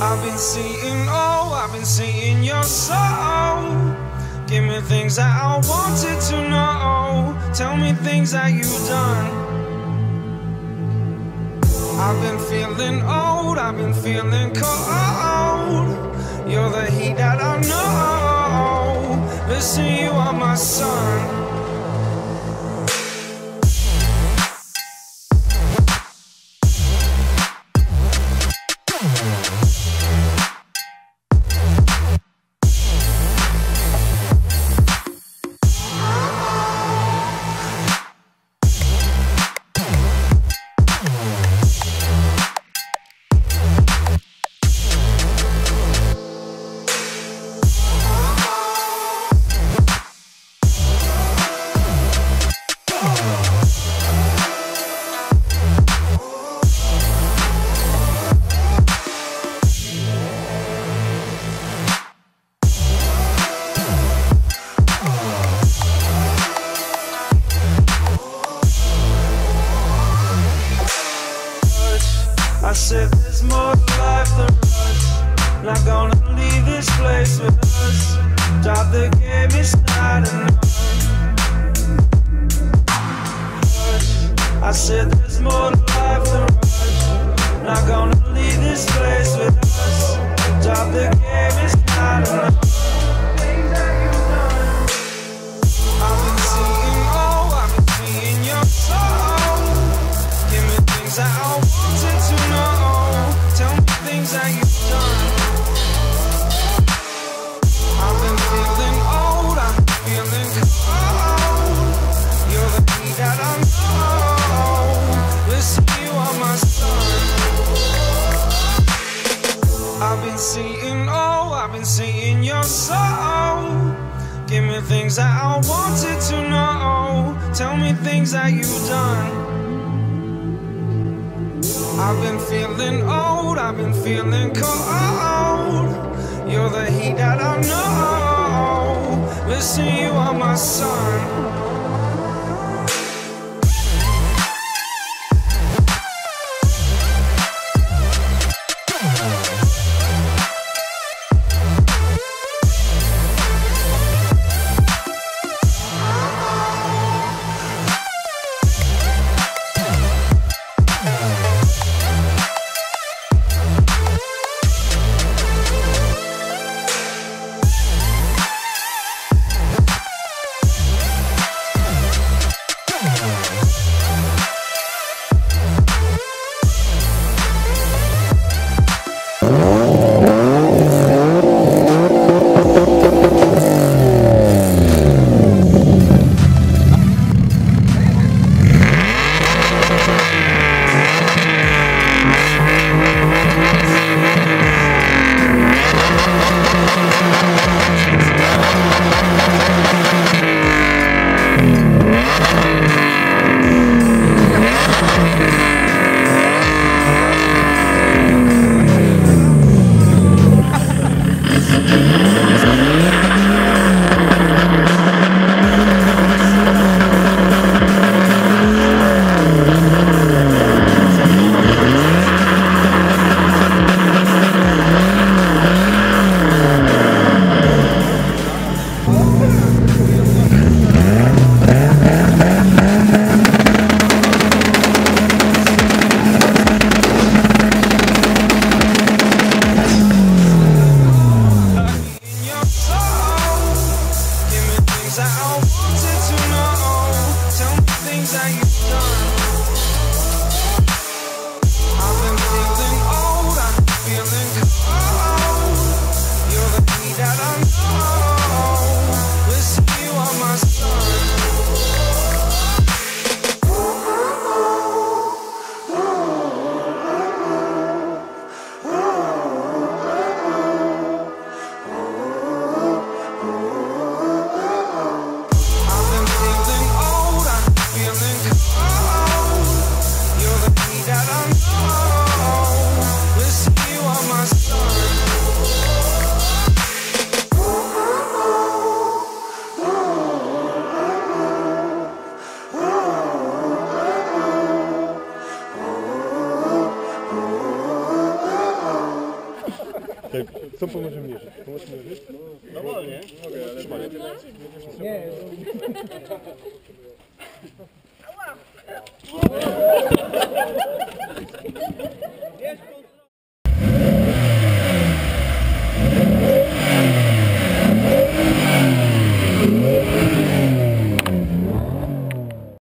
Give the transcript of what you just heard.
I've been seeing your soul. Give me things that I wanted to know. Tell me things that you've done. I've been feeling old, I've been feeling cold. You're the heat that I know. Listen, you are my sun. I said there's more to life than rush. Not gonna leave this place with us. Drop the game, it's not enough. I said there's more to life than rush. Not gonna leave this place with us. Drop the game, it's not enough. I've been seeing, oh, I've been seeing your soul. Give me things that I wanted to know. Tell me things that you've done. I've been feeling old, I've been feeling cold. You're the heat that I know. Listen, you are my sun. I've been seeing, oh, I've been seeing your soul. Give me things that I wanted to know. Tell me things that you've done. I've been feeling old, I've been feeling cold. You're the heat that I know. Listen, you are my sun. Tak, co pomożemy mierzyć? Pomożemy mierzyć? Dowolnie. Mogę, ale panie. Nie.